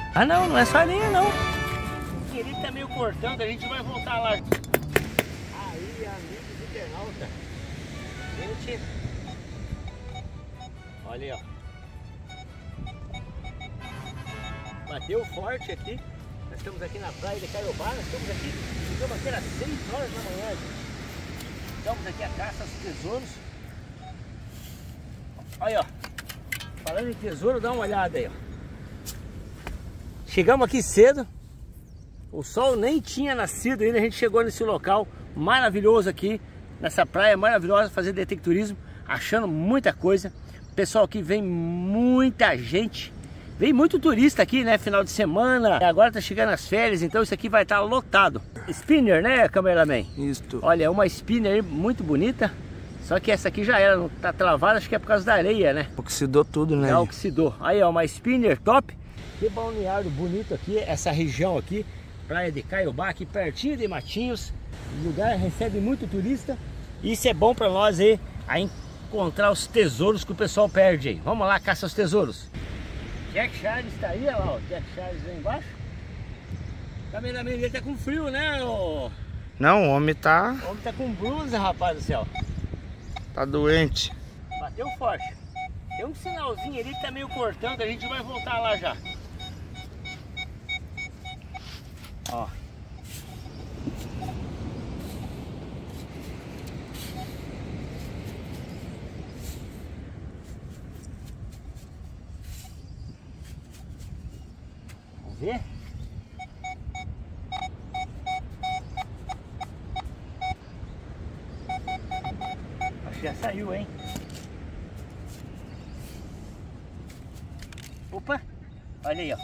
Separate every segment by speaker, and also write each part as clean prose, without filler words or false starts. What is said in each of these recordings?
Speaker 1: Ah não, não é só areia não. Ele tá meio cortando, a gente vai voltar lá. Aí, amigos internautas. Gente, olha aí, ó. Bateu forte aqui. Nós estamos aqui na praia de Caiobá. Nós estamos aqui, chegamos aqui às 6 horas da manhã. Estamos aqui a caça aos tesouros. Olha, ó. Falando em tesouro, dá uma olhada aí, ó. Chegamos aqui cedo. O sol nem tinha nascido ainda. A gente chegou nesse local maravilhoso aqui, nessa praia maravilhosa, fazer detectorismo, achando muita coisa. O pessoal aqui vem muita gente. Vem muito turista aqui, né? Final de semana. Agora tá chegando as férias, então isso aqui vai estar lotado. Spinner, né, cameraman?
Speaker 2: Isso.
Speaker 1: Olha, é uma spinner muito bonita. Só que essa aqui já era, não tá travada, acho que é por causa da areia, né?
Speaker 2: Oxidou tudo, né?
Speaker 1: Já oxidou. Aí, ó, uma spinner top. Que balneário bonito aqui, essa região aqui. Praia de Caiobá, aqui pertinho de Matinhos. O lugar recebe muito turista. Isso é bom pra nós aí, a encontrar os tesouros que o pessoal perde aí. Vamos lá, caça os tesouros. Jack Charles tá aí, olha lá, ó. Jack Charles lá embaixo. O cameraman dele tá com frio, né? O
Speaker 2: Não, o homem tá
Speaker 1: homem tá com blusa, rapaz do céu.
Speaker 2: doente.
Speaker 1: Bateu forte. Tem um sinalzinho ali que tá meio cortando, a gente vai voltar lá já. Ó. Vamos ver? Acho que já saiu, hein? Opa! Olha aí, ó.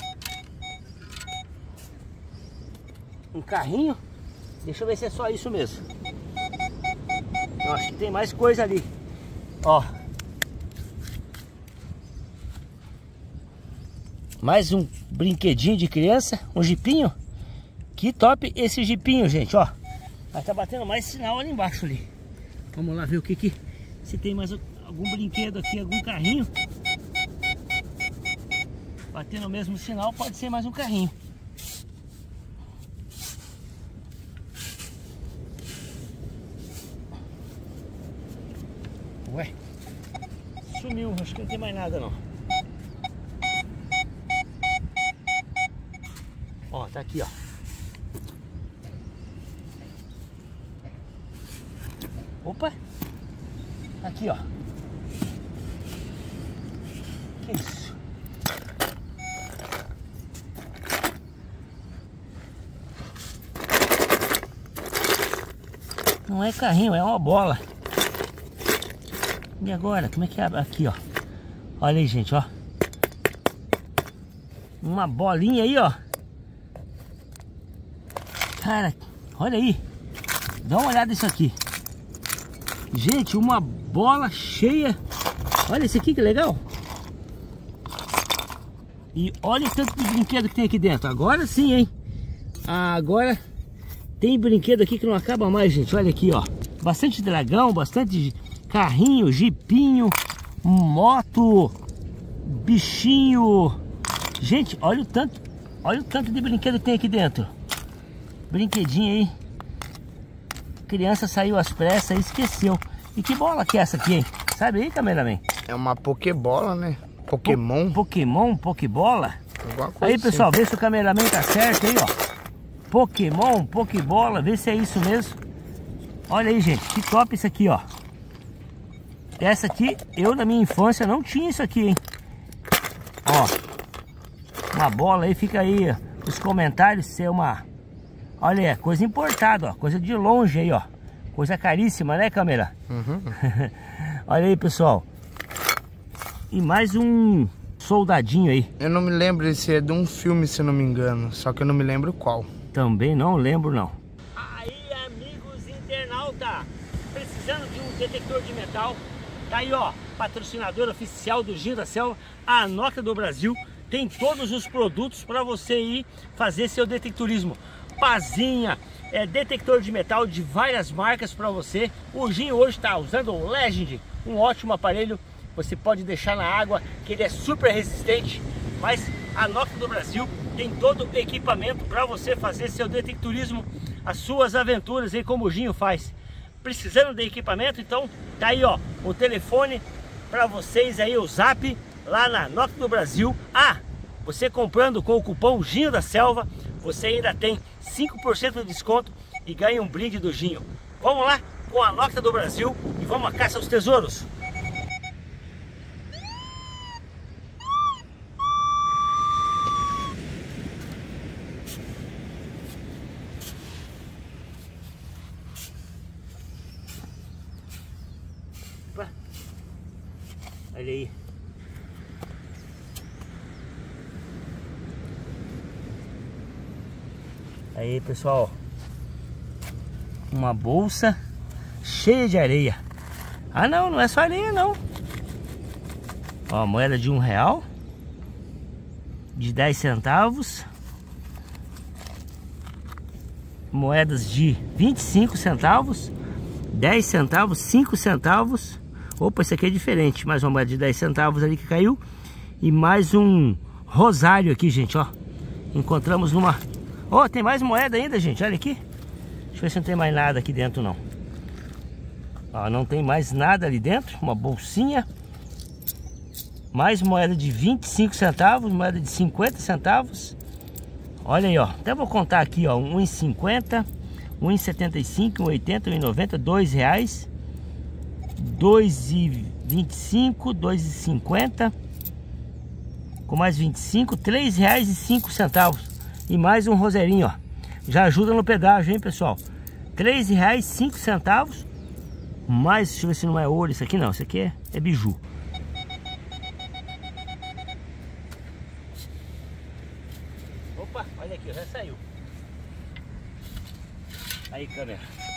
Speaker 1: Um carrinho. Deixa eu ver se é só isso mesmo. Eu acho que tem mais coisa ali. Ó. Mais um brinquedinho de criança. Um jipinho. Que top esse jipinho, gente, ó. Mas tá batendo mais sinal ali embaixo ali. Vamos lá ver o que se tem mais algum brinquedo aqui, algum carrinho. Batendo o mesmo sinal, pode ser mais um carrinho. Ué, sumiu, acho que não tem mais nada não. Ó, tá aqui, ó. Opa! Aqui, ó. Que isso? Não é carrinho, é uma bola. E agora? Como é que abre? Aqui, ó. Olha aí, gente, ó. Uma bolinha aí, ó. Cara, olha aí. Dá uma olhada nisso aqui. Gente, uma bola cheia. Olha esse aqui que legal. E olha o tanto de brinquedo que tem aqui dentro. Agora sim, hein. Agora tem brinquedo aqui que não acaba mais, gente. Olha aqui, ó. Bastante dragão, bastante carrinho, jipinho, moto, bichinho. Gente, olha o tanto de brinquedo que tem aqui dentro. Brinquedinho aí. Criança saiu às pressas e esqueceu. E que bola que é essa aqui, hein? Sabe aí, cameraman?
Speaker 2: É uma pokebola, né? Pokémon.
Speaker 1: Pokémon, pokebola. Aí,
Speaker 2: Assim.
Speaker 1: pessoal, vê se o cameraman tá certo aí, ó. Pokémon, pokebola, vê se é isso mesmo. Olha aí, gente, que top isso aqui, ó. Essa aqui, eu na minha infância não tinha isso aqui, hein. Ó, uma bola aí, fica aí os comentários se é uma... Olha aí, coisa importada, ó, coisa de longe aí, ó. Coisa caríssima, né, câmera?
Speaker 2: Uhum.
Speaker 1: Olha aí, pessoal. E mais um soldadinho aí.
Speaker 2: Eu não me lembro se é de um filme, se não me engano. Só que eu não me lembro qual.
Speaker 1: Também não lembro, não. Aí, amigos internautas, precisando de um detector de metal, tá aí, ó, patrocinador oficial do Giro da Selva, a Anoka do Brasil. Tem todos os produtos para você ir fazer seu detectorismo. Pazinha, detector de metal de várias marcas para você. O Ginho hoje está usando o Legend, um ótimo aparelho. Você pode deixar na água, que ele é super resistente, mas A Nocta do Brasil tem todo o equipamento para você fazer seu detectorismo, as suas aventuras aí como o Ginho faz. Precisando de equipamento? Então tá aí, ó, o telefone para vocês aí, o Zap lá na Nocta do Brasil. Você comprando com o cupom Ginho da Selva, você ainda tem 5% de desconto e ganha um brinde do Ginho. Vamos lá com a Nocta do Brasil e vamos à caça aos tesouros. Olha aí. Aí, pessoal, uma bolsa cheia de areia. Não é só areia não. Ó, moeda de R$1, de 10 centavos, moedas de 25 centavos, 10 centavos, 5 centavos. Opa, esse aqui é diferente. Mais uma moeda de 10 centavos ali que caiu. E mais um rosário aqui, gente, ó. Encontramos numa... Ó, tem mais moeda ainda, gente. Olha aqui. Deixa eu ver se não tem mais nada aqui dentro, não. Ó, não tem mais nada ali dentro. Uma bolsinha. Mais moeda de 25 centavos. Moeda de 50 centavos. Olha aí, ó. Até vou contar aqui, ó. R$1,50, R$1,75, R$1,80, R$1,90, R$2. R$2,25, R$2,50, com mais 25, R$3,05. E mais um roseirinho, ó. Já ajuda no pedágio, hein, pessoal? R$3,05. Mais, deixa eu ver se não é ouro isso aqui, não. Isso aqui é biju. Opa, olha aqui, já saiu. Aí, câmera.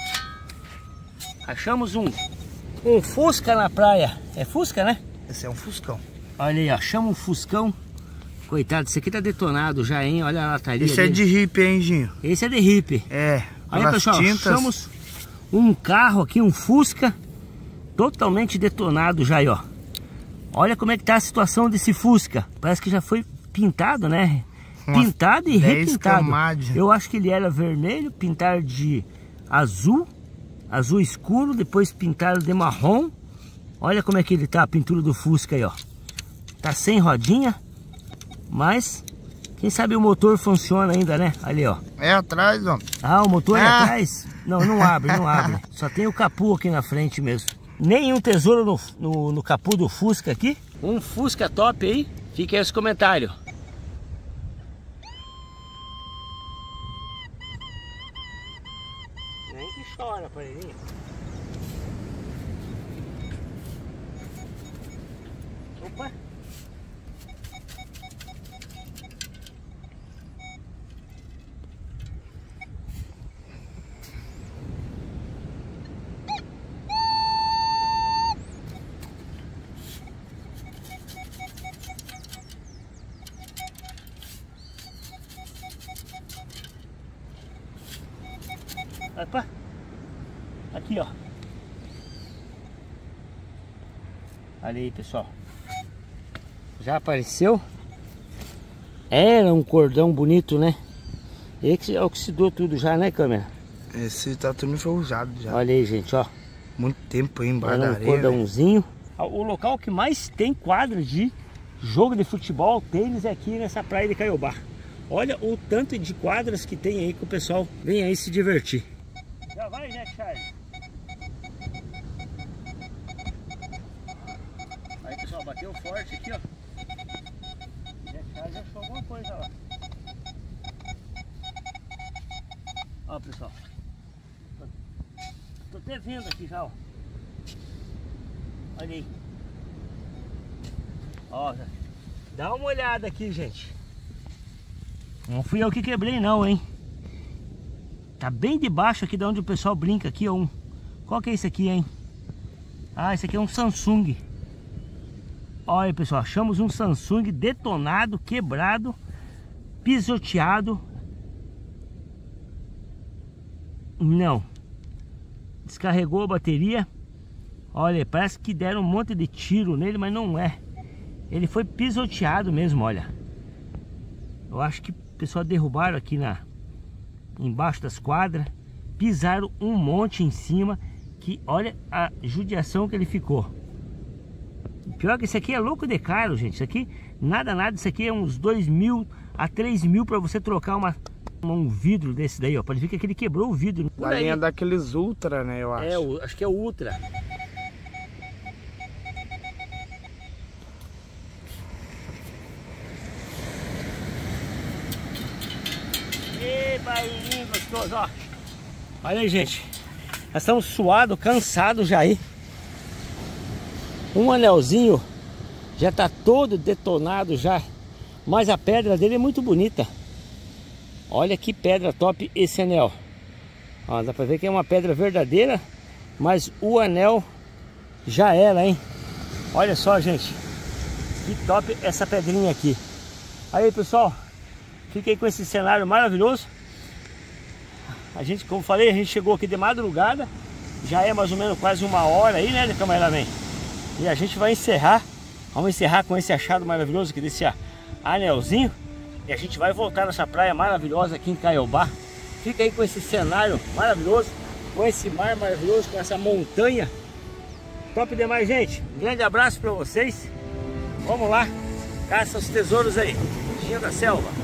Speaker 1: Achamos um Fusca na praia. É Fusca, né?
Speaker 2: Esse é um Fuscão.
Speaker 1: Olha aí, ó. Chama um Fuscão. Coitado, esse aqui tá detonado já, hein? Olha a lataria.
Speaker 2: Esse dele. É de hippie, hein, Ginho?
Speaker 1: Esse é de hippie.
Speaker 2: É.
Speaker 1: Olha, pessoal, achamos um carro aqui, um Fusca, totalmente detonado já aí, ó. Olha como é que tá a situação desse Fusca. Parece que já foi pintado, né? Pintado e repintado. Camadas. Eu acho que ele era vermelho, pintaram de azul escuro, depois pintaram de marrom. Olha como é que ele tá, a pintura do Fusca aí, ó. Tá sem rodinha, mas quem sabe o motor funciona ainda, né? Ali, ó.
Speaker 2: É atrás, ó.
Speaker 1: O motor é atrás? Não abre. Só tem o capu aqui na frente mesmo. Nenhum tesouro no capu do Fusca aqui. Um Fusca top aí. Fica aí os comentários. Nem que chora, aparelhinho. Opa! Opa! Aqui, ó. Olha aí, pessoal. Já apareceu. Era um cordão bonito, né? Esse oxidou tudo já, né, câmera?
Speaker 2: Esse tá tudo enferrujado já.
Speaker 1: Olha aí, gente, ó.
Speaker 2: Muito tempo aí embaixo da areia.
Speaker 1: Um cordãozinho. O local que mais tem quadras de jogo de futebol, tênis, é aqui nessa praia de Caiobá. Olha o tanto de quadras que tem aí que o pessoal vem aí se divertir. Já vai, né, Charles? Aí, pessoal, bateu forte aqui, ó. Já achou alguma coisa lá. Ó, pessoal. Tô até vendo aqui já, ó. Olha aí. Ó, dá uma olhada aqui, gente. Não fui eu que quebrei não, hein. Tá bem debaixo aqui de onde o pessoal brinca aqui, ó. Qual que é esse aqui, hein? Esse aqui é um Samsung. Olha, pessoal, achamos um Samsung detonado, quebrado, pisoteado. Não. Descarregou a bateria. Olha, parece que deram um monte de tiro nele, mas não é. Ele foi pisoteado mesmo, olha. Eu acho que o pessoal derrubaram aqui embaixo das quadras, pisaram um monte em cima, que olha a judiação que ele ficou. Pior que isso aqui é louco de caro, gente. Isso aqui, nada, isso aqui é uns 2.000 a 3.000 para você trocar um vidro desse daí, ó. Pode ver que ele quebrou o vidro.
Speaker 2: Da linha daqueles Ultra, né, eu acho.
Speaker 1: Acho que é o Ultra. E barulhinho gostoso, ó. Olha aí, gente. Nós estamos suados, cansados já aí. Um anelzinho já tá todo detonado já. Mas a pedra dele é muito bonita. Olha que pedra top esse anel. Ó, dá pra ver que é uma pedra verdadeira. Mas o anel já era, hein? Olha só, gente. Que top essa pedrinha aqui. Aí, pessoal. Fiquei com esse cenário maravilhoso. A gente, como falei, a gente chegou aqui de madrugada. Já é mais ou menos quase 1 hora aí, né, cameraman? E a gente vai encerrar. Vamos encerrar com esse achado maravilhoso aqui desse anelzinho. E a gente vai voltar nessa praia maravilhosa aqui em Caiobá. Fica aí com esse cenário maravilhoso, com esse mar maravilhoso, com essa montanha. Top demais, gente. Um grande abraço para vocês. Vamos lá, caça os tesouros aí. Bichinho da selva.